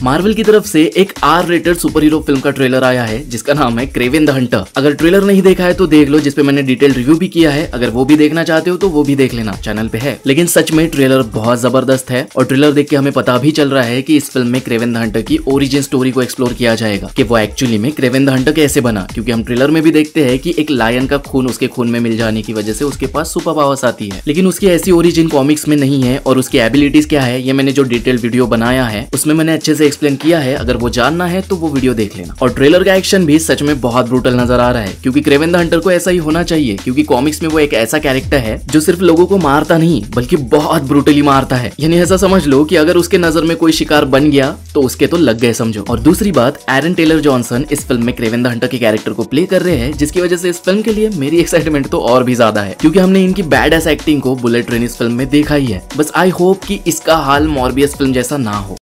Marvel की तरफ से एक R rated superhero film का ट्रेलर आया है जिसका नाम है क्रेवेन द हंटर। अगर ट्रेलर नहीं देखा है तो देख लो, जिसपे मैंने डिटेल रिव्यू भी किया है। अगर वो भी देखना चाहते हो तो वो भी देख लेना, चैनल पे है। लेकिन सच में ट्रेलर बहुत जबरदस्त है और ट्रेलर देख के हमें पता भी चल रहा है कि इस फिल्म में क्रेवेन द हंटर की ओरिजिन स्टोरी को एक्सप्लोर किया जाएगा कि वो एक्चुअली में क्रेवेन द हंटर कैसे बना। क्योंकि हम ट्रेलर में भी देखते हैं कि एक लायन का खून उसके खून में मिल जाने की वजह से उसके पास सुपर पावर्स आती है, लेकिन उसकी ऐसी ओरिजिन कॉमिक्स में नहीं है। और उसकी एबिलिटीज क्या है ये मैंने जो डिटेल वीडियो बनाया है उसमें मैंने अच्छे से एक्सप्लेन किया है। अगर वो जानना है तो वो वीडियो देख लेना। और ट्रेलर का एक्शन भी सच में बहुत ब्रूटल नजर आ रहा है, क्योंकि क्रेवेन द हंटर को ऐसा ही होना चाहिए। क्योंकि कॉमिक्स में वो एक ऐसा कैरेक्टर है जो सिर्फ लोगों को मारता नहीं बल्कि बहुत ब्रूटली मारता है। यानी ऐसा समझ लो कि अगर उसके नजर में कोई शिकार बन गया तो उसके तो लग गए समझो। और दूसरी बात, एरन टेलर जॉनसन इस फिल्म में क्रेवेन द हंटर के कैरेक्टर को प्ले कर रहे हैं, जिसकी वजह से इस फिल्म के लिए मेरी एक्साइटमेंट तो और भी ज्यादा है, क्योंकि हमने इनकी बैड एस एक्टिंग को बुलेट ट्रेन इस फिल्म में देखा ही है। बस आई होप कि इसका हाल मॉर्बियस फिल्म जैसा ना हो।